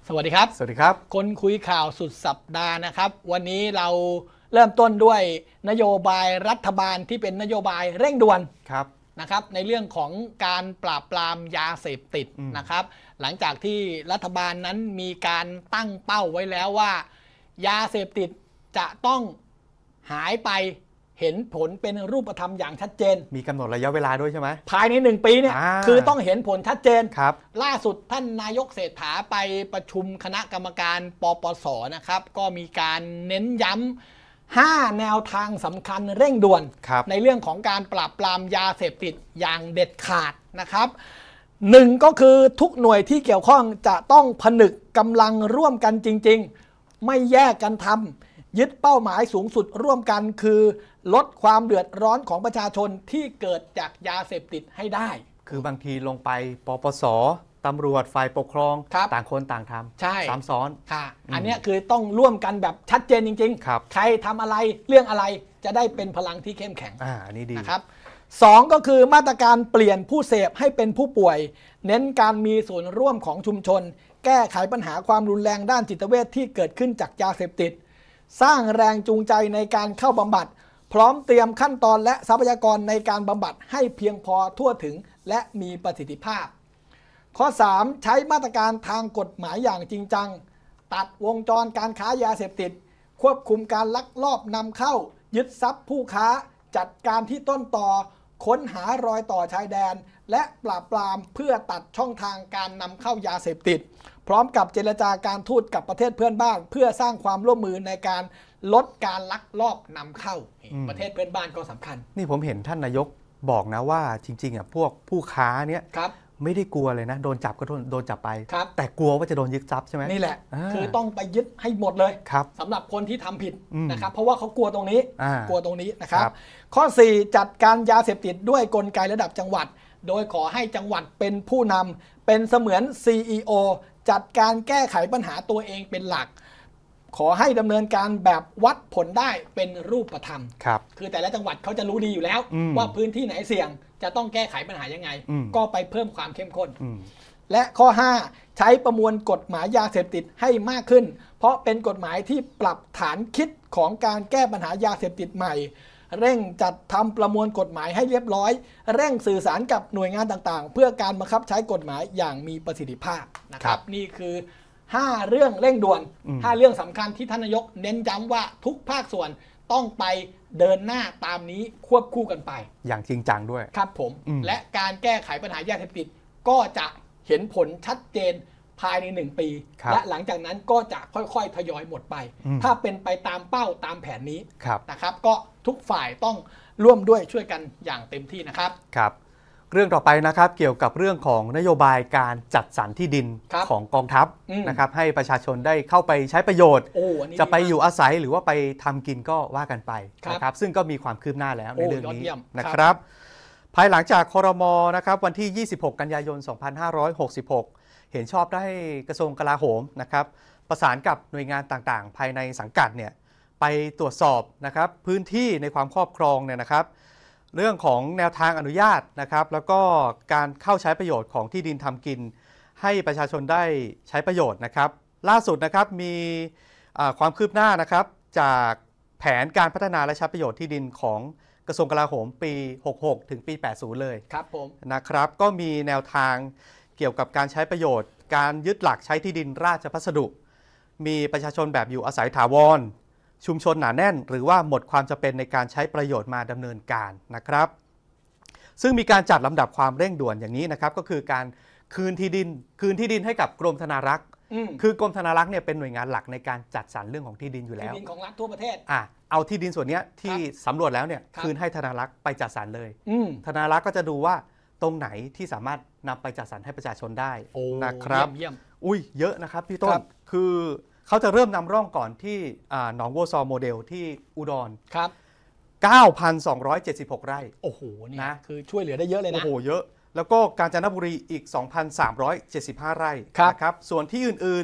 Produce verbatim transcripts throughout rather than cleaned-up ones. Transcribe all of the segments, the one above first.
สวัสดีครับสวัสดีครับคนคุยข่าวสุดสัปดาห์นะครับวันนี้เราเริ่มต้นด้วยนโยบายรัฐบาลที่เป็นนโยบายเร่งด่วนครับนะครับในเรื่องของการปราบปรามยาเสพติดนะครับหลังจากที่รัฐบาลนั้นมีการตั้งเป้าไว้แล้วว่ายาเสพติดจะต้องหายไปเห็นผลเป็นรูปธรรมอย่างชัดเจนมีกำหนดระยะเวลาด้วยใช่ไหมภายในหนึ่งปีเนี่ยคือต้องเห็นผลชัดเจนครับล่าสุดท่านนายกเศรษฐาไปประชุมคณะกรรมการปปสนะครับก็มีการเน้นย้ำห้าแนวทางสำคัญเร่งด่วนในเรื่องของการปราบปรามยาเสพติดอย่างเด็ดขาดนะครับหนึ่งก็คือทุกหน่วยที่เกี่ยวข้องจะต้องผนึกกำลังร่วมกันจริงๆไม่แยกกันทำยึดเป้าหมายสูงสุดร่วมกันคือลดความเดือดร้อนของประชาชนที่เกิดจากยาเสพติดให้ได้คือบางทีลงไปปปสตำรวจฝ่ายปกครองต่างคนต่างทำใช่ซ้ำซ้อนค่ะอันนี้คือต้องร่วมกันแบบชัดเจนจริงๆครับใครทำอะไรเรื่องอะไรจะได้เป็นพลังที่เข้มแข็งอ่าอันนี้ดีนะครับสองก็คือมาตรการเปลี่ยนผู้เสพให้เป็นผู้ป่วยเน้นการมีส่วนร่วมของชุมชนแก้ไขปัญหาความรุนแรงด้านจิตเวชที่เกิดขึ้นจากยาเสพติดสร้างแรงจูงใจในการเข้าบำบัดพร้อมเตรียมขั้นตอนและทรัพยากรในการบำบัดให้เพียงพอทั่วถึงและมีประสิทธิภาพข้อสามใช้มาตรการทางกฎหมายอย่างจริงจังตัดวงจรการค้ายาเสพติดควบคุมการลักลอบนำเข้ายึดทรัพย์ผู้ค้าจัดการที่ต้นต่อค้นหารอยต่อชายแดนและปราบปรามเพื่อตัดช่องทางการนำเข้ายาเสพติดพร้อมกับเจรจาการทูตกับประเทศเพื่อนบ้านเพื่อสร้างความร่วมมือในการลดการลักลอบนำเข้าประเทศเพื่อนบ้านก็สำคัญนี่ผมเห็นท่านนายกบอกนะว่าจริงๆอ่ะพวกผู้ค้าเนี้ยไม่ได้กลัวเลยนะโดนจับก็โดนจับไปแต่กลัวว่าจะโดนยึดทรัพย์ใช่ไหมนี่แหละคือต้องไปยึดให้หมดเลยสำหรับคนที่ทำผิดนะครับเพราะว่าเขากลัวตรงนี้กลัวตรงนี้นะครับข้อสี่จัดการยาเสพติดด้วยกลไกระดับจังหวัดโดยขอให้จังหวัดเป็นผู้นำเป็นเสมือน ซี อี โอ จัดการแก้ไขปัญหาตัวเองเป็นหลักขอให้ดำเนินการแบบวัดผลได้เป็นรูปธรรมครับคือแต่ละจังหวัดเขาจะรู้ดีอยู่แล้วว่าพื้นที่ไหนเสี่ยงจะต้องแก้ไขปัญหายังไงก็ไปเพิ่มความเข้มข้นและข้อห้าใช้ประมวลกฎหมายยาเสพติดให้มากขึ้นเพราะเป็นกฎหมายที่ปรับฐานคิดของการแก้ปัญหายาเสพติดใหม่เร่งจัดทำประมวลกฎหมายให้เรียบร้อยเร่งสื่อสารกับหน่วยงานต่างๆเพื่อการบังคับใช้กฎหมายอย่างมีประสิทธิภาพนะครับนี่คือห้าเรื่องเร่งด่วนห้าเรื่องสำคัญที่ท่านนายกเน้นย้ำว่าทุกภาคส่วนต้องไปเดินหน้าตามนี้ควบคู่กันไปอย่างจริงจังด้วยครับผมและการแก้ไขปัญหายาเสพติดก็จะเห็นผลชัดเจนภายในหนึ่งปีและหลังจากนั้นก็จะค่อยๆทยอยหมดไปถ้าเป็นไปตามเป้าตามแผนนี้นะครับก็ทุกฝ่ายต้องร่วมด้วยช่วยกันอย่างเต็มที่นะครับครับเรื่องต่อไปนะครับเกี่ยวกับเรื่องของนโยบายการจัดสรรที่ดินของกองทัพนะครับให้ประชาชนได้เข้าไปใช้ประโยชน์จะไปอยู่อาศัยหรือว่าไปทำกินก็ว่ากันไปนะครับซึ่งก็มีความคืบหน้าแล้วในเรื่องนี้นะครับภายหลังจากครม.นะครับวันที่ยี่สิบหกกันยายนสองพันห้าร้อยหกสิบหกเห็นชอบได้กระทรวงกลาโหมนะครับประสานกับหน่วยงานต่างๆภายในสังกัดเนี่ยไปตรวจสอบนะครับพื้นที่ในความครอบครองเนี่ยนะครับเรื่องของแนวทางอนุญาตนะครับแล้วก็การเข้าใช้ประโยชน์ของที่ดินทำกินให้ประชาชนได้ใช้ประโยชน์นะครับล่าสุดนะครับมีความคืบหน้านะครับจากแผนการพัฒนาและใช้ประโยชน์ที่ดินของกระทรวงกลาโหมปีหกสิบหกถึงปีแปดสิบเลยครับผมนะครับก็มีแนวทางเกี่ยวกับการใช้ประโยชน์การยึดหลักใช้ที่ดินราชพัสดุมีประชาชนแบบอยู่อาศัยถาวรชุมชนหนาแน่นหรือว่าหมดความจำเป็นในการใช้ประโยชน์มาดำเนินการนะครับซึ่งมีการจัดลำดับความเร่งด่วนอย่างนี้นะครับก็คือการคืนที่ดินคืนที่ดินให้กับกรมธนารักษ์คือกรมธนารักษ์เนี่ยเป็นหน่วยงานหลักในการจัดสรรเรื่องของที่ดินอยู่แล้วที่ดินของรัฐทั่วประเทศอ่ะเอาที่ดินส่วนนี้ที่สำรวจแล้วเนี่ยคืนให้ธนารักษ์ไปจัดสรรเลยธนารักษ์ก็จะดูว่าตรงไหนที่สามารถนำไปจัดสรรให้ประชาชนได้นะครับอุ้ยเยอะนะครับพี่ต้นคือเขาจะเริ่มนำร่องก่อนที่หนองวัวซอโมเดลที่อุดรครับเก้าพันสองร้อยเจ็ดสิบหก ไร่โอ้โหนี่นะคือช่วยเหลือได้เยอะเลยนะโอ้โหเยอะแล้วก็กาญจนบุรีอีก สองพันสามร้อยเจ็ดสิบห้า ไร่นะครับส่วนที่อื่นๆ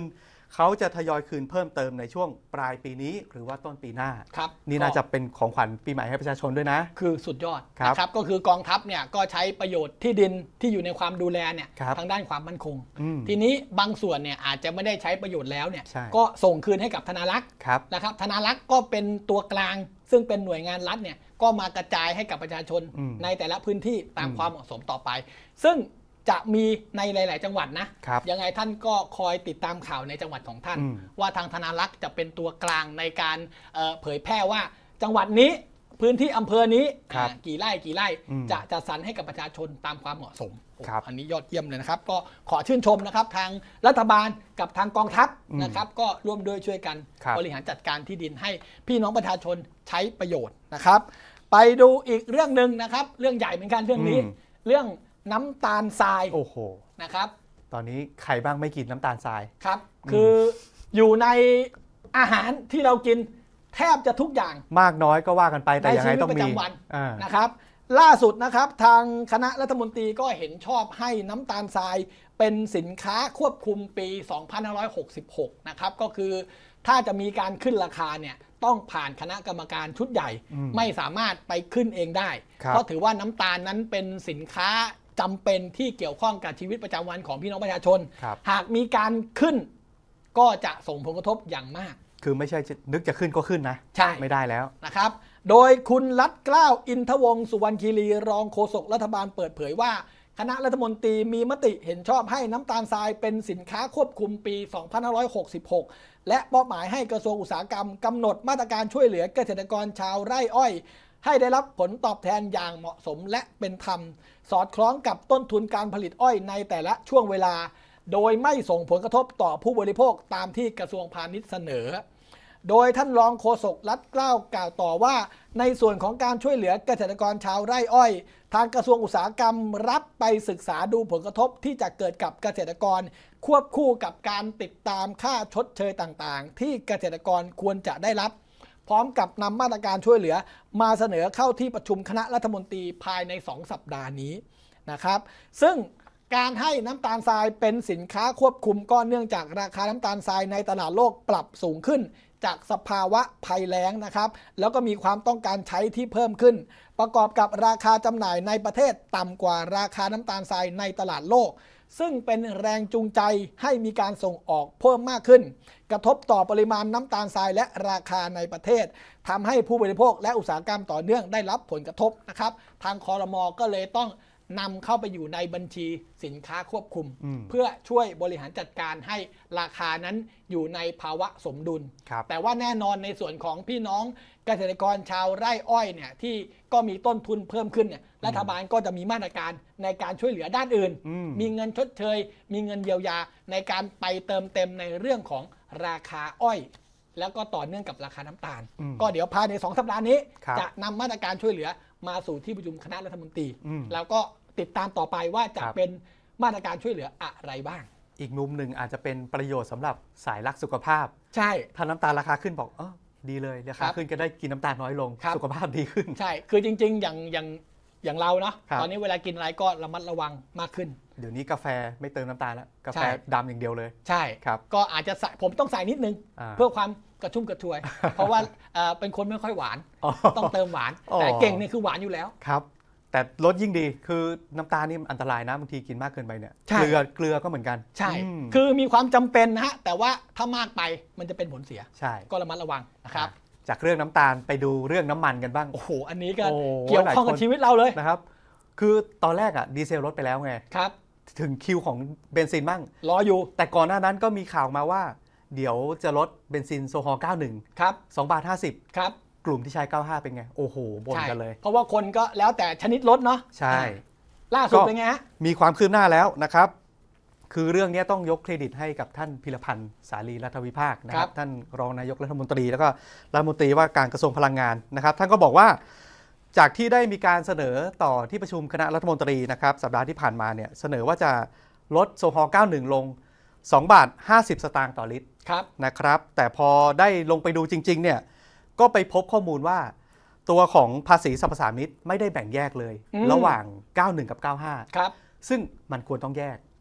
เขาจะทยอยคืนเพิ่มเติมในช่วงปลายปีนี้หรือว่าต้นปีหน้าครับนี่น่าจะเป็นของขวัญปีใหม่ให้ประชาชนด้วยนะคือสุดยอดนะครับก็คือกองทัพเนี่ยก็ใช้ประโยชน์ที่ดินที่อยู่ในความดูแลเนี่ยทางด้านความมั่นคงทีนี้บางส่วนเนี่ยอาจจะไม่ได้ใช้ประโยชน์แล้วเนี่ยก็ส่งคืนให้กับธนารักษ์นะครับธนารักษ์ก็เป็นตัวกลางซึ่งเป็นหน่วยงานรัฐเนี่ยก็มากระจายให้กับประชาชนในแต่ละพื้นที่ตามความเหมาะสมต่อไปซึ่งจะมีในหลายๆจังหวัดนะยังไงท่านก็คอยติดตามข่าวในจังหวัดของท่านว่าทางธนารักษ์จะเป็นตัวกลางในการเผยแพร่ว่าจังหวัดนี้พื้นที่อำเภอนี้กี่ไร่กี่ไร่จะจัดสรรให้กับประชาชนตามความเหมาะสมอันนี้ยอดเยี่ยมเลยนะครับก็ขอชื่นชมนะครับทางรัฐบาลกับทางกองทัพนะครับก็ร่วมด้วยช่วยกันบริหารจัดการที่ดินให้พี่น้องประชาชนใช้ประโยชน์นะครับไปดูอีกเรื่องหนึ่งนะครับเรื่องใหญ่เหมือนกันเรื่องนี้เรื่องน้ำตาลทรายโอ้โหนะครับตอนนี้ใครบ้างไม่กินน้ำตาลทรายครับคืออยู่ในอาหารที่เรากินแทบจะทุกอย่างมากน้อยก็ว่ากันไปแต่ยังไงต้องมีนะครับล่าสุดนะครับทางคณะรัฐมนตรีก็เห็นชอบให้น้ำตาลทรายเป็นสินค้าควบคุมปีสองพันห้าร้อยหกสิบหกนะครับก็คือถ้าจะมีการขึ้นราคาเนี่ยต้องผ่านคณะกรรมการชุดใหญ่ไม่สามารถไปขึ้นเองได้เพราะถือว่าน้ำตาลนั้นเป็นสินค้าจำเป็นที่เกี่ยวข้องกับชีวิตประจำวันของพี่น้องประชาชนหากมีการขึ้นก็จะส่งผลกระทบอย่างมากคือไม่ใช่นึกจะขึ้นก็ขึ้นนะใช่ไม่ได้แล้วนะครับโดยคุณรัตน์เกล้าอินทวงศ์สุวรรณคีรีรองโฆษกรัฐบาลเปิดเผยว่าคณะรัฐมนตรีมีมติเห็นชอบให้น้ำตาลทรายเป็นสินค้าควบคุมปีสองพันห้าร้อยหกสิบหกและมอบหมายให้กระทรวงอุตสาหกรรมกำหนดมาตรการช่วยเหลือเกษตรกรชาวไร่อ้อยให้ได้รับผลตอบแทนอย่างเหมาะสมและเป็นธรรมสอดคล้องกับต้นทุนการผลิตอ้อยในแต่ละช่วงเวลาโดยไม่ส่งผลกระทบต่อผู้บริโภคตามที่กระทรวงพาณิชย์เสนอโดยท่านรองโฆษกรัฐเกล้ากล่าวต่อว่าในส่วนของการช่วยเหลือเกษตรกรชาวไร่อ้อยทางกระทรวงอุตสาหกรรมรับไปศึกษาดูผลกระทบที่จะเกิดกับเกษตรกรควบคู่กับการติดตามค่าชดเชยต่างๆที่เกษตรกรควรจะได้รับพร้อมกับนำมาตรการช่วยเหลือมาเสนอเข้าที่ประชุมคณะรัฐมนตรีภายในสองสัปดาห์นี้นะครับซึ่งการให้น้ำตาลทรายเป็นสินค้าควบคุมก็เนื่องจากราคาน้ำตาลทรายในตลาดโลกปรับสูงขึ้นจากสภาวะภัยแล้งนะครับแล้วก็มีความต้องการใช้ที่เพิ่มขึ้นประกอบกับราคาจำหน่ายในประเทศต่ำกว่าราคาน้ำตาลทรายในตลาดโลกซึ่งเป็นแรงจูงใจให้มีการส่งออกเพิ่มมากขึ้นกระทบต่อปริมาณน้ำตาลทรายและราคาในประเทศทำให้ผู้บริโภคและอุตสาหกรรมต่อเนื่องได้รับผลกระทบนะครับทางครม.ก็เลยต้องนำเข้าไปอยู่ในบัญชีสินค้าควบคุมเพื่อช่วยบริหารจัดการให้ราคานั้นอยู่ในภาวะสมดุลแต่ว่าแน่นอนในส่วนของพี่น้องเกษตรกรชาวไร่อ้อยเนี่ยที่ก็มีต้นทุนเพิ่มขึ้นเนี่ยรัฐบาลก็จะมีมาตรการในการช่วยเหลือด้านอื่นมีเงินชดเชยมีเงินเยียวยาในการไปเติมเต็มในเรื่องของราคาอ้อยแล้วก็ต่อเนื่องกับราคาน้ำตาลก็เดี๋ยวภายในสองสัปดาห์นี้จะนำมาตรการช่วยเหลือมาสู่ที่ประชุมคณะรัฐมนตรีแล้วก็ติดตามต่อไปว่าจะเป็นมาตรการช่วยเหลืออะไรบ้างอีกมุมหนึ่งอาจจะเป็นประโยชน์สำหรับสายรักสุขภาพใช่ถ้าน้ำตาลราคาขึ้นบอกเออดีเลยราคาขึ้นก็ได้กินน้ำตาลน้อยลงสุขภาพดีขึ้นใช่คือจริงๆอย่างอย่างอย่างเราเนาะตอนนี้เวลากินอะไรก็ระมัดระวังมากขึ้นเดี๋ยวนี้กาแฟไม่เติมน้ำตาลแล้วกาแฟดำอย่างเดียวเลยใช่ครับก็อาจจะผมต้องใส่นิดนึงเพื่อความกระชุ่มกระชวยเพราะว่าเป็นคนไม่ค่อยหวานต้องเติมหวานแต่เก่งนี่คือหวานอยู่แล้วครับแต่ลดยิ่งดีคือน้ำตาลนี่อันตรายนะบางทีกินมากเกินไปเนี่ยเกลือเกลือก็เหมือนกันใช่คือมีความจำเป็นนะฮะแต่ว่าถ้ามากไปมันจะเป็นผลเสียใช่ก็ระมัดระวังนะครับจากเรื่องน้ำตาลไปดูเรื่องน้ำมันกันบ้างโอ้โหอันนี้ก็เกี่ยวข้องกับชีวิตเราเลยนะครับคือตอนแรกอะดีเซลลดไปแล้วไงครับถึงคิวของเบนซินบ้างรออยู่แต่ก่อนหน้านั้นก็มีข่าวมาว่าเดี๋ยวจะลดเบนซินโซฮอล์เก้าสิบเอ็ดครับสองบาทห้าสิบครับกลุ่มที่ใช้เก้าสิบห้าเป็นไงโอ้โหบ่นกันเลยเพราะว่าคนก็แล้วแต่ชนิดรถเนาะใช่ล่าสุดเป็นไงฮะมีความคืบหน้าแล้วนะครับคือเรื่องนี้ต้องยกเครดิตให้กับท่านพิรพันธ์สาลีรัฐวิภาคนะครับท่านรองนายกรัฐมนตรีแล้วก็รัฐมนตรีว่าการกระทรวงพลังงานนะครับท่านก็บอกว่าจากที่ได้มีการเสนอต่อที่ประชุมคณะรัฐมนตรีนะครับสัปดาห์ที่ผ่านมาเนี่ยเสนอว่าจะลดโซฮอล์เก้าสิบเอ็ดลงสองบาทห้าสิบสตางค์ต่อลิตรนะครับแต่พอได้ลงไปดูจริงๆเนี่ยก็ไปพบข้อมูลว่าตัวของภาษีสรรพสามิตไม่ได้แบ่งแยกเลยระหว่างเก้าสิบเอ็ดกับเก้าสิบห้าครับซึ่งมันควรต้องแยก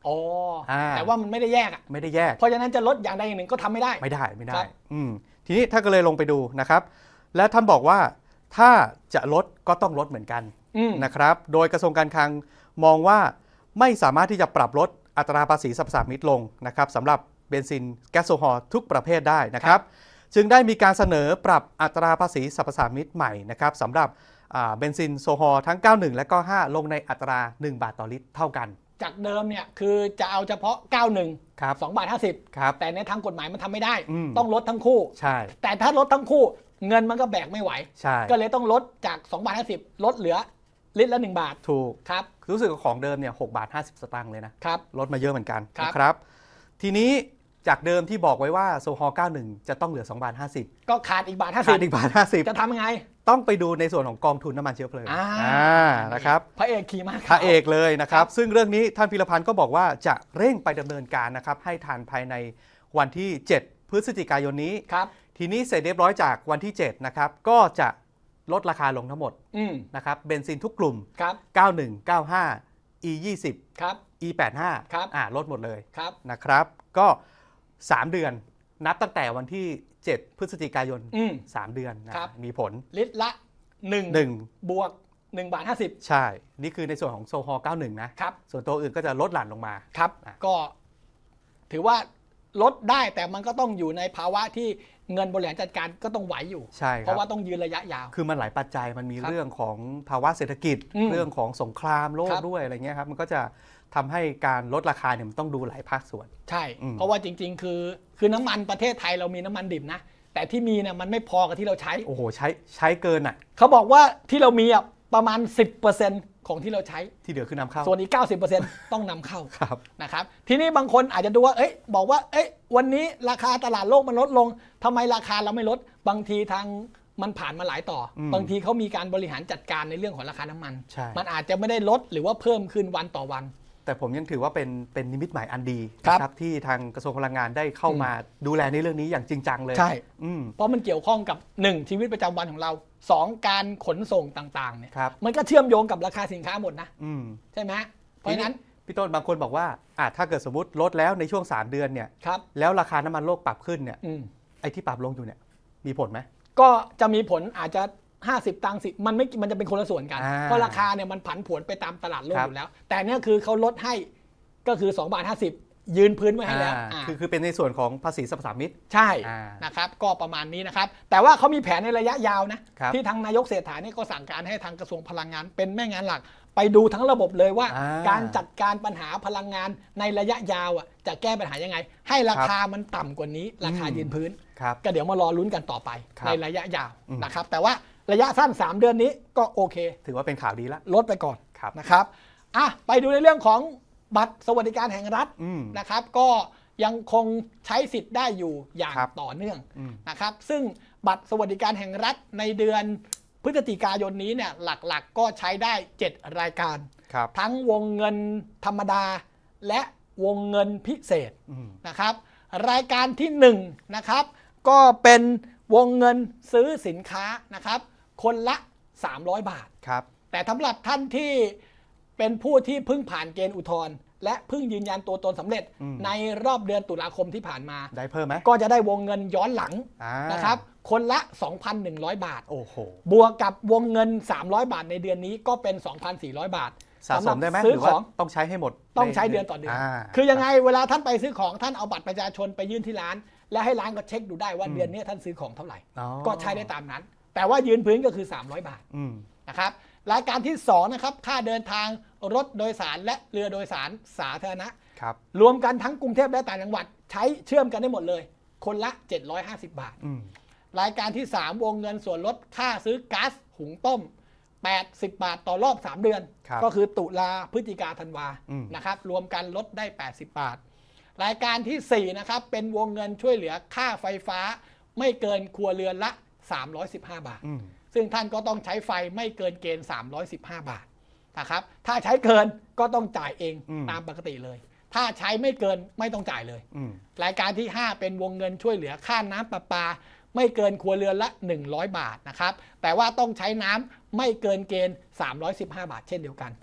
อ๋อแต่ว่ามันไม่ได้แยกอ่ะไม่ได้แยกเพราะฉะนั้นจะลดอย่างใดอย่างหนึ่งก็ทำไม่ได้ไม่ได้ไม่ได้อืมทีนี้ถ้าก็เลยลงไปดูนะครับและท่านบอกว่าถ้าจะลดก็ต้องลดเหมือนกันนะครับโดยกระทรวงการคลังมองว่าไม่สามารถที่จะปรับลดอัตราภาษีสรรพสามิตลงนะครับสำหรับเบนซินแก๊สโซฮอล์ทุกประเภทได้นะครับจึงได้มีการเสนอปรับอัตราภาษีสรรพสามิตใหม่นะครับสำหรับเบนซินโซฮอล์ทั้งเก้าสิบเอ็ดและเก้าสิบห้าลงในอัตราหนึ่งบาทต่อลิตรเท่ากันจากเดิมเนี่ยคือจะเอาเฉพาะเก้าสิบเอ็ดครับสองบาทห้าสิบครับแต่ในทางกฎหมายมันทำไม่ได้ต้องลดทั้งคู่ใช่แต่ถ้าลดทั้งคู่เงินมันก็แบกไม่ไหวใช่ก็เลยต้องลดจากสองบาทห้าสิบลดเหลือลิตรละหนึ่งบาทถูกครับรู้สึกของเดิมเนี่ยหกบาทห้าสิบสตางค์เลยนะครับลดมาเยอะเหมือนกันนะครับทีนี้จากเดิมที่บอกไว้ว่าโซฮอล์เก้าสิบเอ็ดจะต้องเหลือสองบาทห้าสิบก็ขาดอีกบาทห้าสิบขาดอีกบาทห้าสิบจะทำยังไงต้องไปดูในส่วนของกองทุนน้ำมันเชื้อเพลิงอ่านะครับพระเอกขี่ม้าพระเอกเลยนะครับซึ่งเรื่องนี้ท่านพิรพันธ์ก็บอกว่าจะเร่งไปดำเนินการนะครับให้ทันภายในวันที่เจ็ดพฤศจิกายนนี้ครับทีนี้เสร็จเรียบร้อยจากวันที่เจ็ดนะครับก็จะลดราคาลงทั้งหมดนะครับเบนซินทุกกลุ่มเก้าสิบเอ็ด เก้าสิบห้า อี ยี่สิบครับอี แปดสิบห้าครับอ่าลดหมดเลยครับนะครับก็สามเดือนนับตั้งแต่วันที่เจ็ดพฤศจิกายนสามเดือนนะมีผลลิตรละหนึ่งหนึ่งบวกหนึ่งบาทห้าสิบใช่นี่คือในส่วนของโซฮอล์เก้าสิบเอ็ดนะครับส่วนตัวอื่นก็จะลดหลั่นลงมาครับก็ถือว่าลดได้แต่มันก็ต้องอยู่ในภาวะที่เงินบริหารจัดการก็ต้องไหวอยู่ใช่เพราะว่าต้องยืนระยะยาวคือมันหลายปัจจัยมันมีเรื่องของภาวะเศรษฐกิจเรื่องของสงครามโลกด้วยอะไรเงี้ยครับมันก็จะทำให้การลดราคาเนี่ยมันต้องดูหลายภาคส่วนใช่เพราะว่าจริงๆคือคือน้ำมันประเทศไทยเรามีน้ำมันดิบนะแต่ที่มีเนี่ยมันไม่พอกับที่เราใช้โอ้โหใช้ใช้เกินอ่ะเขาบอกว่าที่เรามีอ่ะประมาณ สิบเปอร์เซ็นต์ ของที่เราใช้ที่เหลือคือนำเข้าส่วนอีก เก้าสิบเปอร์เซ็นต์ ต้องนำเข้าครับนะครับทีนี้บางคนอาจจะดูว่าเอ้ยบอกว่าเอ้ยวันนี้ราคาตลาดโลกมันลดลงทำไมราคาเราไม่ลดบางทีทางมันผ่านมาหลายต่อบางทีเขามีการบริหารจัดการในเรื่องของราคาน้ำมันมันอาจจะไม่ได้ลดหรือว่าเพิ่มขึ้นวันต่อวันแต่ผมยังถือว่าเป็นเป็นนิมิตหมายอันดีนะครับที่ทางกระทรวงพลังงานได้เข้ามาดูแลในเรื่องนี้อย่างจริงจังเลยใช่เพราะมันเกี่ยวข้องกับหนึ่งชีวิตประจำวันของเราสองการขนส่งต่างๆเนี่ยมันก็เชื่อมโยงกับราคาสินค้าหมดนะใช่ไหมเพราะฉะนั้นพี่ต้นบางคนบอกว่าอ่ะถ้าเกิดสมมติลดแล้วในช่วงสามเดือนเนี่ยแล้วราคาน้ำมันโลกปรับขึ้นเนี่ยไอ้ที่ปรับลงอยู่เนี่ยมีผลไหมก็จะมีผลอาจจะห้าสิบตังค์สิมันไม่มันจะเป็นคนละส่วนกันเพราะราคาเนี่ยมันผันผวนไปตามตลาดโลกอยู่แล้วแต่เนี่ยคือเขาลดให้ก็คือสองบาทห้าสิบยืนพื้นไว้ให้แล้วคือคือเป็นในส่วนของภาษีสรรพสามิตใช่นะครับก็ประมาณนี้นะครับแต่ว่าเขามีแผนในระยะยาวนะที่ทางนายกเศรษฐานี่ก็สั่งการให้ทางกระทรวงพลังงานเป็นแม่งานหลักไปดูทั้งระบบเลยว่าการจัดการปัญหาพลังงานในระยะยาวอ่ะจะแก้ปัญหายังไงให้ราคามันต่ำกว่านี้ราคายืนพื้นก็เดี๋ยวมารอลุ้นกันต่อไปในระยะยาวนะครับแต่ว่าระยะสั้นสามเดือนนี้ก็โอเคถือว่าเป็นข่าวดีแล้วลดไปก่อนนะครับอ่ะไปดูในเรื่องของบัตรสวัสดิการแห่งรัฐนะครับก็ยังคงใช้สิทธิ์ได้อยู่อย่างต่อเนื่องนะครับซึ่งบัตรสวัสดิการแห่งรัฐในเดือนพฤศจิกายนนี้เนี่ยหลักๆก็ใช้ได้เจ็ดรายการทั้งวงเงินธรรมดาและวงเงินพิเศษนะครับรายการที่หนึ่งนะครับก็เป็นวงเงินซื้อสินค้านะครับคนละสามร้อยบาทครับแต่สำหรับท่านที่เป็นผู้ที่เพิ่งผ่านเกณฑ์อุทธรณ์และเพิ่งยืนยันตัวตนสำเร็จในรอบเดือนตุลาคมที่ผ่านมาได้เพิ่มไหมก็จะได้วงเงินย้อนหลังนะครับคนละ สองพันหนึ่งร้อย บาทโอ้โหบวกกับวงเงินสามร้อยบาทในเดือนนี้ก็เป็น สองพันสี่ร้อย บาทสะสมได้ไหมหรือว่าต้องใช้ให้หมดต้องใช้เดือนต่อเดือนคือยังไงเวลาท่านไปซื้อของท่านเอาบัตรประชาชนไปยื่นที่ร้านและให้ร้านก็เช็คดูได้ว่าเดือนนี้ท่านซื้อของเท่าไหร่ก็ใช้ได้ตามนั้นแต่ว่ายืนพื้นก็คือสามร้อยบาทนะครับรายการที่สองนะครับค่าเดินทางรถโดยสารและเรือโดยสารสาธารณะครับรวมกันทั้งกรุงเทพและต่างจังหวัดใช้เชื่อมกันได้หมดเลยคนละเจ็ดร้อยห้าสิบบาทรายการที่สามวงเงินส่วนลดค่าซื้อก๊าซหุงต้มแปดสิบบาทต่อรอบสามเดือนก็คือตุลาพฤศจิกาธันวานะครับรวมกันลดได้แปดสิบบาทรายการที่สี่นะครับเป็นวงเงินช่วยเหลือค่าไฟฟ้าไม่เกินครัวเรือนละสามร้อยสิบห้าบาทซึ่งท่านก็ต้องใช้ไฟไม่เกินเกณฑ์สามร้อยสิบห้าบาทนะครับถ้าใช้เกินก็ต้องจ่ายเองตามปกติเลยถ้าใช้ไม่เกินไม่ต้องจ่ายเลยรายการที่ห้าเป็นวงเงินช่วยเหลือค่าน้ำประปาไม่เกินครัวเรือนละหนึ่งร้อยบาทนะครับแต่ว่าต้องใช้น้ำไม่เกินเกณฑ์สามร้อยสิบห้าบาทเช่นเดียวกัน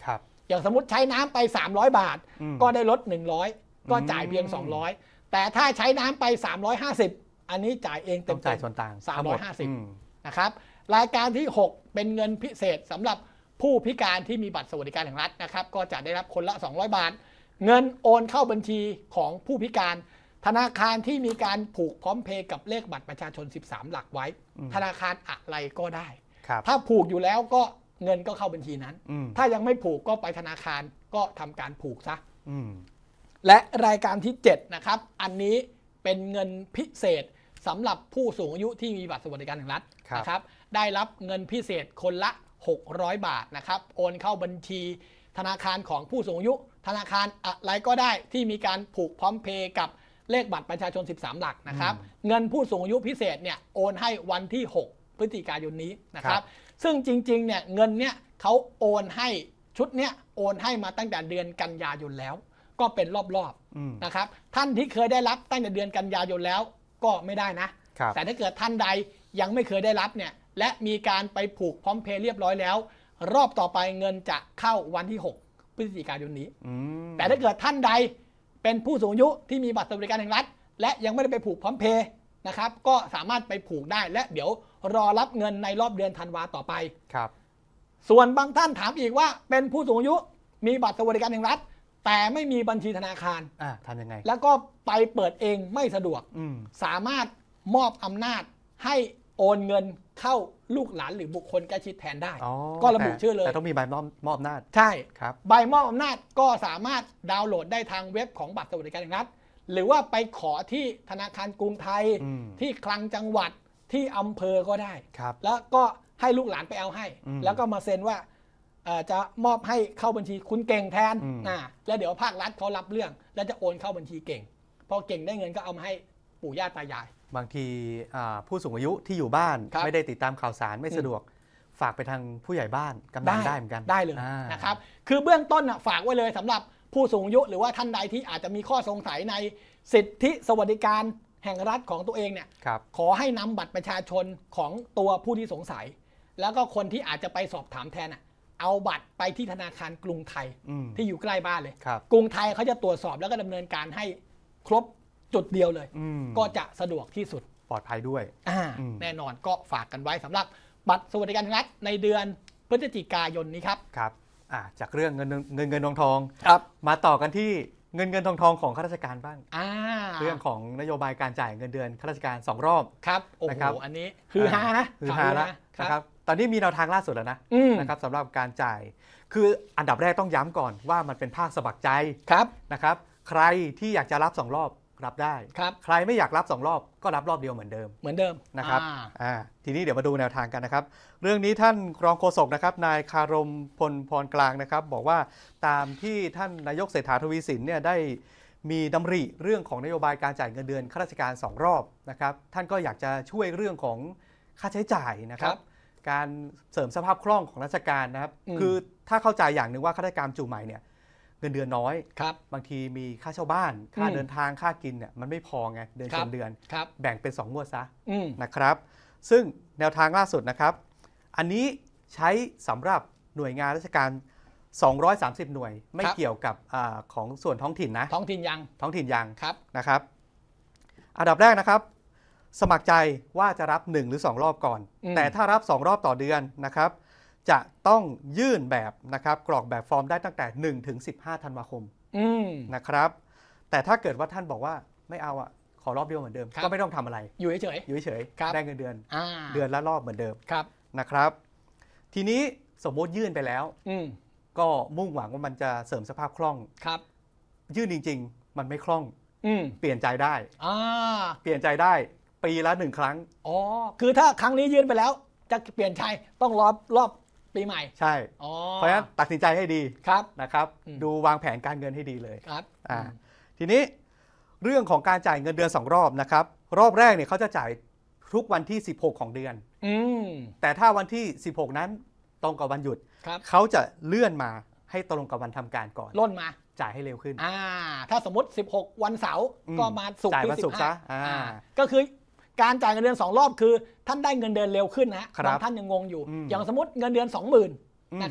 อย่างสมมติใช้น้ำไปสามร้อยบาทก็ได้ลดหนึ่งร้อยก็จ่ายเพียงสองร้อยแต่ถ้าใช้น้ำไปสามร้อยห้าสิบอันนี้จ่ายเองเต็มๆจ่ายส่วนต่างสามร้อยห้าสิบนะครับรายการที่หกเป็นเงินพิเศษสำหรับผู้พิการที่มีบัตรสวัสดิการแห่งรัฐนะครับก็จะได้รับคนละสองร้อยบาทเงินโอนเข้าบัญชีของผู้พิการธนาคารที่มีการผูกพร้อมเพย์กับเลขบัตรประชาชนสิบสามหลักไว้ธนาคารอะไรก็ได้ถ้าผูกอยู่แล้วก็เงินก็เข้าบัญชีนั้นถ้ายังไม่ผูกก็ไปธนาคารก็ทำการผูกซะและรายการที่เจ็ดนะครับอันนี้เป็นเงินพิเศษสำหรับผู้สูงอายุที่มีบัตรสวัสดิการแห่งรัฐนะครับได้รับเงินพิเศษคนละหกร้อยบาทนะครับโอนเข้าบัญชีธนาคารของผู้สูงอายุธนาคารอะไรก็ได้ที่มีการผูกพร้อมเพย์กับเลขบัตรประชาชนสิบสามหลักนะครับเงินผู้สูงอายุพิเศษเนี่ยโอนให้วันที่หกพฤศจิกายนนี้นะครับซึ่งจริงๆเนี่ยเงินเนี่ยเขาโอนให้ชุดเนี้ยโอนให้มาตั้งแต่เดือนกันยายนแล้วก็เป็นรอบๆนะครับท่านที่เคยได้รับตั้งแต่เดือนกันยายนแล้วก็ไม่ได้นะแต่ถ้าเกิดท่านใดยังไม่เคยได้รับเนี่ยและมีการไปผูกพร้อมเพย์เรียบร้อยแล้วรอบต่อไปเงินจะเข้าวันที่หกพฤศจิกายนนี้แต่ถ้าเกิดท่านใดเป็นผู้สูงอายุที่มีบัตรสวัสดิการแห่งรัฐและยังไม่ได้ไปผูกพร้อมเพย์นะครับก็สามารถไปผูกได้และเดี๋ยวรอรับเงินในรอบเดือนธันวาต่อไปครับส่วนบางท่านถามอีกว่าเป็นผู้สูงอายุมีบัตรสวัสดิการแห่งรัฐแต่ไม่มีบัญชีธนาคารอ่าทำยังไงแล้วก็ไปเปิดเองไม่สะดวกสามารถมอบอำนาจให้โอนเงินเข้าลูกหลานหรือบุคคลใกล้ชิดแทนได้ก็ระบุชื่อเลยแต่ต้องมีใบมอบมอบอำนาจใช่ครับใบมอบอำนาจก็สามารถดาวน์โหลดได้ทางเว็บของบัตรสวัสดิการแห่งรัฐหรือว่าไปขอที่ธนาคารกรุงไทยที่คลังจังหวัดที่อำเภอก็ได้แล้วก็ให้ลูกหลานไปเอาให้แล้วก็มาเซ็นว่าจะมอบให้เข้าบัญชีคุณเก่งแทนนะแล้วเดี๋ยวภาครัฐเขารับเรื่องแล้วจะโอนเข้าบัญชีเก่งพอเก่งได้เงินก็เอามาให้ปู่ย่าตายายบางทีผู้สูงอายุที่อยู่บ้านไม่ได้ติดตามข่าวสารไม่สะดวกฝากไปทางผู้ใหญ่บ้านกำนันได้เหมือนกันได้เลยนะครับคือเบื้องต้นฝากไว้เลยสำหรับผู้สูงอายุหรือว่าท่านใดที่อาจจะมีข้อสงสัยในสิทธิสวัสดิการแห่งรัฐของตัวเองเนี่ยขอให้นำบัตรประชาชนของตัวผู้ที่สงสัยแล้วก็คนที่อาจจะไปสอบถามแทนอ่ะเอาบัตรไปที่ธนาคารกรุงไทยที่อยู่ใกล้บ้านเลยกรุงไทยเขาจะตรวจสอบแล้วก็ดำเนินการให้ครบจุดเดียวเลยก็จะสะดวกที่สุดปลอดภัยด้วยแน่นอนก็ฝากกันไว้สำหรับบัตรสวัสดิการแห่งรัฐในเดือนพฤศจิกายนนี้ครับครับจากเรื่องเงินเงินเงินทองทองมาต่อกันที่เงินเงินทองทองของข้าราชการบ้างเรื่องของนโยบายการจ่ายเงินเดือนข้าราชการสองรอบครับโอ้โหอันนี้คือฮานะคือฮาแล้วนะครับตอนนี้มีแนวทางล่าสุดแล้วนะนะครับสำหรับการจ่ายคืออันดับแรกต้องย้ำก่อนว่ามันเป็นภาคสมัครใจนะครับใครที่อยากจะรับสองรอบรับได้ใครไม่อยากรับสองรอบก็รับรอบเดียวเหมือนเดิมเหมือนเดิมนะครับทีนี้เดี๋ยวมาดูแนวทางกันนะครับเรื่องนี้ท่านรองโฆษกนะครับนายคารมพลพรกลางนะครับบอกว่าตามที่ท่านนายกเศรษฐาทวีสินเนี่ยได้มีดำริเรื่องของนโยบายการจ่ายเงินเดือนข้าราชการสองรอบนะครับท่านก็อยากจะช่วยเรื่องของค่าใช้จ่ายนะครับการเสริมสภาพคล่องของราชการนะครับคือถ้าเข้าใจอย่างหนึ่งว่าข้าราชการจูใหม่เนี่ยเงินเดือนน้อยบางทีมีค่าเช่าบ้านค่าเดินทางค่ากินเนี่ยมันไม่พอไงเดือนชนเดือนแบ่งเป็นสองงวดซะนะครับซึ่งแนวทางล่าสุดนะครับอันนี้ใช้สำหรับหน่วยงานราชการสองร้อยสามสิบหน่วยไม่เกี่ยวกับอของส่วนท้องถิ่นนะท้องถิ่นยังท้องถิ่นยังนะครับอันดับแรกนะครับสมัครใจว่าจะรับหนึ่งหรือสองรอบก่อนแต่ถ้ารับสองรอบต่อเดือนนะครับจะต้องยื่นแบบนะครับกรอกแบบฟอร์มได้ตั้งแต่หนึ่งถึงสิบห้าธันวาคมนะครับแต่ถ้าเกิดว่าท่านบอกว่าไม่เอาอ่ะขอรอบเดียวเหมือนเดิมก็ไม่ต้องทำอะไรอยู่เฉยอยู่เฉยได้เงินเดือนเดือนละรอบเหมือนเดิมครับนะครับทีนี้สมมติยื่นไปแล้วก็มุ่งหวังว่ามันจะเสริมสภาพคล่องครับยื่นจริงๆมันไม่คล่องเปลี่ยนใจได้เปลี่ยนใจได้ปีละหนึ่งครั้งอ๋อคือถ้าครั้งนี้ยื่นไปแล้วจะเปลี่ยนใจต้องรอบรอบปีใหม่ใช่เพราะฉะนั้นตัดสินใจให้ดีครับนะครับดูวางแผนการเงินให้ดีเลยครับอ่าทีนี้เรื่องของการจ่ายเงินเดือนสองรอบนะครับรอบแรกเนี่ยเขาจะจ่ายทุกวันที่สิบหกของเดือนแต่ถ้าวันที่สิบหกนั้นตรงกับวันหยุดเขาจะเลื่อนมาให้ตรงกับวันทำการก่อนล่นมาจ่ายให้เร็วขึ้นอ่าถ้าสมมติสิบหกวันเสาร์ก็มาศุกร์ที่สิบห้าก็คือการจ่ายเงินเดือนสองรอบคือท่านได้เงินเดือนเร็วขึ้นนะบางท่านยังงงอยู่อย่างสมมติเงินเดือน สองหมื่น นะครับ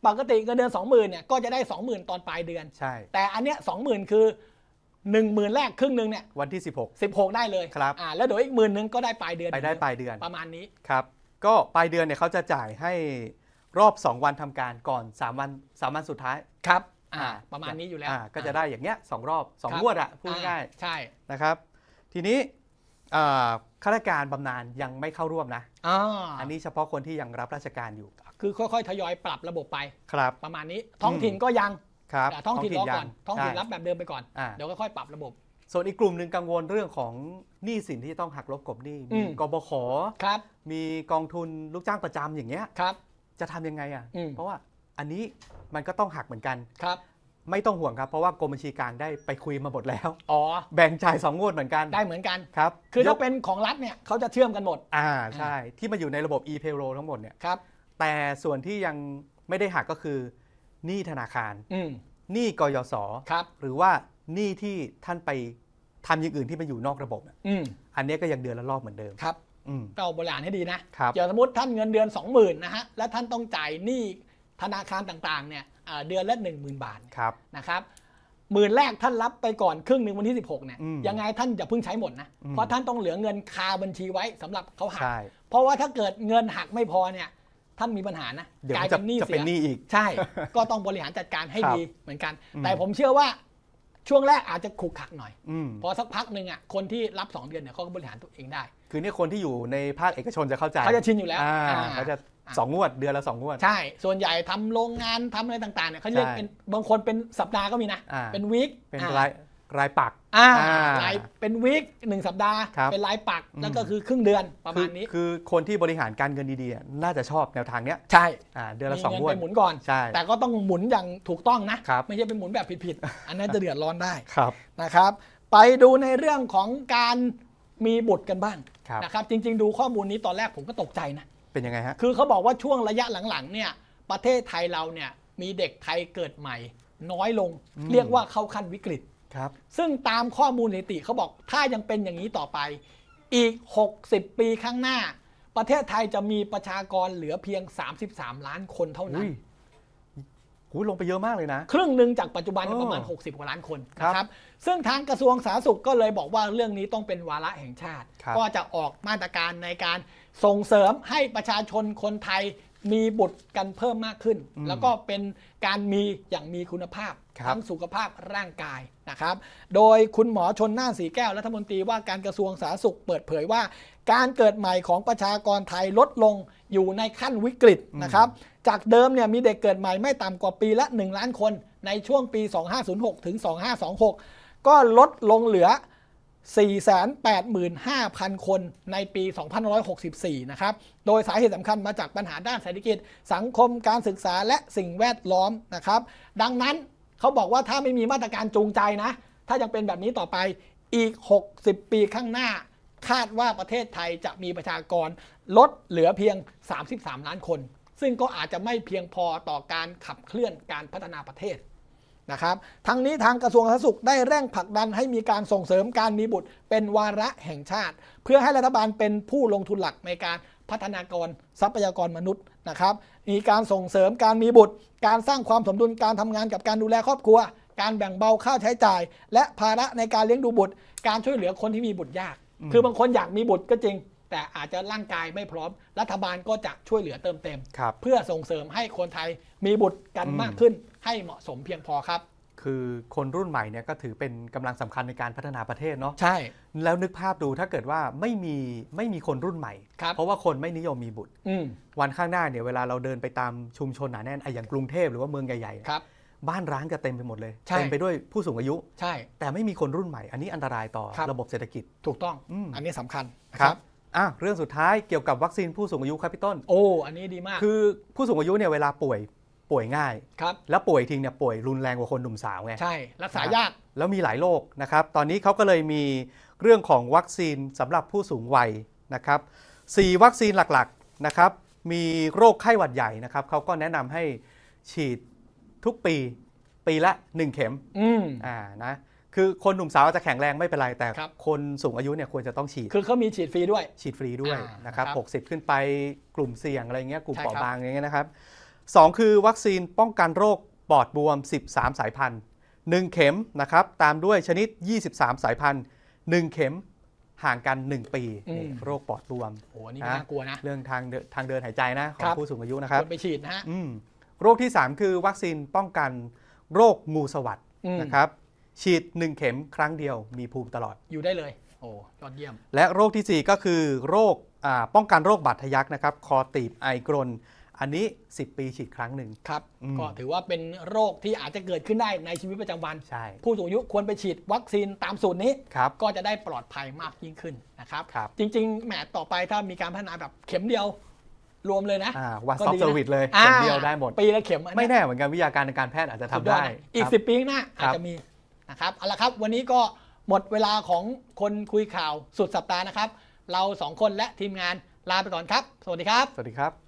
ปกติเงินเดือน สองหมื่น เนี่ยก็จะได้ สองหมื่น ตอนปลายเดือนใช่แต่อันเนี้ย สองหมื่น คือ หนึ่งหมื่น แรกครึ่งนึงเนี่ยวันที่สิบหกสิบหกได้เลยครับอ่าแล้วเดี๋ยวอีกหมื่นนึงก็ได้ปลายเดือนไปได้ปลายเดือนประมาณนี้ครับก็ปลายเดือนเนี่ยเขาจะจ่ายให้รอบสองวันทำการก่อนสามวันสามวันสุดท้ายครับอ่าประมาณนี้อยู่แล้วก็จะได้อย่างเงี้ยสองรอบสองงวดอ่ะพูดง่ายใช่นะครับทีนี้ข้าราชการบำนาญยังไม่เข้าร่วมนะอันนี้เฉพาะคนที่ยังรับราชการอยู่คือค่อยๆทยอยปรับระบบไปครับประมาณนี้ท้องถิ่นก็ยังครับท้องถิ่นรอก่อนท้องถิ่นรับแบบเดิมไปก่อนเดี๋ยวค่อยๆปรับระบบส่วนอีกกลุ่มหนึ่งกังวลเรื่องของหนี้สินที่ต้องหักลบกบหนี้มีกบข.มีกองทุนลูกจ้างประจำอย่างเงี้ยจะทำยังไงอ่ะเพราะว่าอันนี้มันก็ต้องหักเหมือนกันครับไม่ต้องห่วงครับเพราะว่ากรมบัญชีกลางได้ไปคุยมาหมดแล้วอ๋อแบ่งจ่ายสองงวดเหมือนกันได้เหมือนกันครับคือถ้าเป็นของรัฐเนี่ยเขาจะเชื่อมกันหมดอ่าใช่ที่มาอยู่ในระบบ e-payroll ทั้งหมดเนี่ยครับแต่ส่วนที่ยังไม่ได้หักก็คือหนี้ธนาคารหนี้กยศหรือว่าหนี้ที่ท่านไปทำอย่างอื่นที่มันอยู่นอกระบบอันนี้ก็ยังเดือนละรอบเหมือนเดิมครับเราบริหารให้ดีนะอย่างสมมติท่านเงินเดือน สองหมื่น นะฮะแล้วท่านต้องจ่ายหนี้ธนาคารต่างๆเนี่ยเดือนละ หนึ่งหมื่น บาทนะครับหมื่นแรกท่านรับไปก่อนครึ่งหนึ่งวันที่สิบหกเนี่ยยังไงท่านอย่าเพิ่งใช้หมดนะเพราะท่านต้องเหลือเงินคาบัญชีไว้สำหรับเขาหักเพราะว่าถ้าเกิดเงินหักไม่พอเนี่ยท่านมีปัญหานะกลายเป็นหนี้เสียอีกใช่ก็ต้องบริหารจัดการให้ดีเหมือนกันแต่ผมเชื่อว่าช่วงแรกอาจจะขุกขักหน่อยพอสักพักหนึ่งอ่ะคนที่รับสองเดือนเนี่ยเขาก็บริหารตัวเองได้คือเนี่ยคนที่อยู่ในภาคเอกชนจะเข้าใจเขาจะชินอยู่แล้วเขาจะสองงวดเดือนละสองงวดใช่ส่วนใหญ่ทำโรงงานทำอะไรต่างๆเนี่ยเขาเรียกเป็นบางคนเป็นสัปดาห์ก็มีนะเป็นวีคเป็นรายรายปักรายเป็นวีคหนึ่งสัปดาห์เป็นรายปักแล้วก็คือครึ่งเดือนประมาณนี้คือคนที่บริหารการเงินดีๆน่าจะชอบแนวทางเนี้ยใช่เดือนละสองงวดไปหมุนก่อนใช่แต่ก็ต้องหมุนอย่างถูกต้องนะไม่ใช่เป็นหมุนแบบผิดๆอันนั้นจะเดือดร้อนได้นะครับไปดูในเรื่องของการมีบุตรกันบ้างนะครับจริงๆดูข้อมูลนี้ตอนแรกผมก็ตกใจนะเป็นยังไงฮะคือเขาบอกว่าช่วงระยะหลังๆเนี่ยประเทศไทยเราเนี่ยมีเด็กไทยเกิดใหม่น้อยลงเรียกว่าเข้าขั้นวิกฤตครับซึ่งตามข้อมูลสถิติเขาบอกถ้ายังเป็นอย่างนี้ต่อไปอีกหกสิบปีข้างหน้าประเทศไทยจะมีประชากรเหลือเพียงสามสิบสามล้านคนเท่านั้นหูลงไปเยอะมากเลยนะครึ่งหนึ่งจากปัจจุบันประมาณหกสิบกว่าล้านคนนะครับซึ่งทางกระทรวงสาธารณสุขก็เลยบอกว่าเรื่องนี้ต้องเป็นวาระแห่งชาติก็จะออกมาตรการในการส่งเสริมให้ประชาชนคนไทยมีบุตรกันเพิ่มมากขึ้นแล้วก็เป็นการมีอย่างมีคุณภาพทั้งสุขภาพร่างกายนะครับโดยคุณหมอชลน่านสีแก้วรัฐมนตรีว่าการกระทรวงสาธารณสุขเปิดเผยว่าการเกิดใหม่ของประชากรไทยลดลงอยู่ในขั้นวิกฤตนะครับจากเดิมเนี่ยมีเด็กเกิดใหม่ไม่ต่ำกว่าปีละหนึ่งล้านคนในช่วงปีสองพันห้าร้อยหกถึงสองพันห้าร้อยยี่สิบหกก็ลดลงเหลือ สี่แสนแปดหมื่นห้าพัน คนในปี สองพันห้าร้อยหกสิบสี่ นะครับโดยสาเหตุสำคัญมาจากปัญหาด้านเศรษฐกิจสังคมการศึกษาและสิ่งแวดล้อมนะครับดังนั้นเขาบอกว่าถ้าไม่มีมาตรการจูงใจนะถ้ายังเป็นแบบนี้ต่อไปอีกหกสิบปีข้างหน้าคาดว่าประเทศไทยจะมีประชากรลดเหลือเพียงสามสิบสามล้านคนซึ่งก็อาจจะไม่เพียงพอต่อการขับเคลื่อนการพัฒนาประเทศนะครับทั้งนี้ทางกระทรวงสาธารณสุขได้เร่งผลักดันให้มีการส่งเสริมการมีบุตรเป็นวาระแห่งชาติเพื่อให้รัฐบาลเป็นผู้ลงทุนหลักในการพัฒนากรทรัพยากรมนุษย์นะครับมีการส่งเสริมการมีบุตรการสร้างความสมดุลการทำงานกับการดูแลครอบครัวการแบ่งเบาค่าใช้จ่ายและภาระในการเลี้ยงดูบุตรการช่วยเหลือคนที่มีบุตรยากคือบางคนอยากมีบุตรก็จริงแต่อาจจะร่างกายไม่พร้อมรัฐบาลก็จะช่วยเหลือเติมเต็มเพื่อส่งเสริมให้คนไทยมีบุตรกันมากขึ้นให้เหมาะสมเพียงพอครับคือคนรุ่นใหม่เนี่ยก็ถือเป็นกำลังสำคัญในการพัฒนาประเทศเนาะใช่แล้วนึกภาพดูถ้าเกิดว่าไม่มีไม่มีคนรุ่นใหม่เพราะว่าคนไม่นิยมมีบุตรวันข้างหน้าเนี่ยเวลาเราเดินไปตามชุมชนหนาแน่นอย่างกรุงเทพหรือว่าเมืองใหญ่ๆบ้านร้างจะเต็มไปหมดเลยเต็มไปด้วยผู้สูงอายุใช่แต่ไม่มีคนรุ่นใหม่อันนี้อันตรายต่อระบบเศรษฐกิจถูกต้องอันนี้สำคัญครับอ่ะเรื่องสุดท้ายเกี่ยวกับวัคซีนผู้สูงอายุครับพี่ต้นโอ้อันนี้ดีมากคือผู้สูงอายุเนี่ยเวลาป่วยป่วยง่ายครับแล้วป่วยทิ้งเนี่ยป่วยรุนแรงกว่าคนหนุ่มสาวไงใช่รักษายากแล้วมีหลายโรคนะครับตอนนี้เขาก็เลยมีเรื่องของวัคซีนสำหรับผู้สูงวัยนะครับสี่วัคซีนหลักๆนะครับมีโรคไข้หวัดใหญ่นะครับเขาก็แนะนำให้ฉีดทุกปีปีละหนึ่งเข็มอืมอ่านะคือคนหนุ่มสาวจะแข็งแรงไม่เป็นไรแต่คนสูงอายุเนี่ยควรจะต้องฉีดคือเขามีฉีดฟรีด้วยฉีดฟรีด้วยนะครับหกสิบขึ้นไปกลุ่มเสี่ยงอะไรเงี้ยกลุ่มเปราะบางอย่างเงี้ยนะครับสองคือวัคซีนป้องกันโรคปอดบวมสิบสามสายพันธุ์หนึ่งเข็มนะครับตามด้วยชนิดยี่สิบสามสายพันธุ์หนึ่งเข็มห่างกันหนึ่งปีโรคปอดบวมโอ้นี่น่ากลัวนะเรื่องทางทางเดินหายใจนะของผู้สูงอายุนะครับไปฉีดนะฮะโรคที่สามคือวัคซีนป้องกันโรคงูสวัสด์นะครับฉีดหนึ่งเข็มครั้งเดียวมีภูมิตลอดอยู่ได้เลยโอ้ยอดเยี่ยมและโรคที่สี่ก็คือโรคป้องกันโรคบาดทะยักนะครับคอตีบไอกรนอันนี้สิบปีฉีดครั้งหนึ่งครับก็ถือว่าเป็นโรคที่อาจจะเกิดขึ้นได้ในชีวิตประจำวันใช่ผู้สูงอายุควรไปฉีดวัคซีนตามสูตรนี้ก็จะได้ปลอดภัยมากยิ่งขึ้นนะครับจริงๆแหมต่อไปถ้ามีการพัฒนาแบบเข็มเดียวรวมเลยนะวันซ็อปเซอร์วิสเลยเข็มเดียวได้หมดปีละเข็มไม่แน่เหมือนกันวิทยาการในการแพทย์อาจจะทำได้อีกสิบปีข้างหน้าอาจจะมีนะครับเอาละครับวันนี้ก็หมดเวลาของคนคุยข่าวสุดสัปดาห์นะครับเราสองคนและทีมงานลาไปก่อนครับสวัสดีครับสวัสดีครับ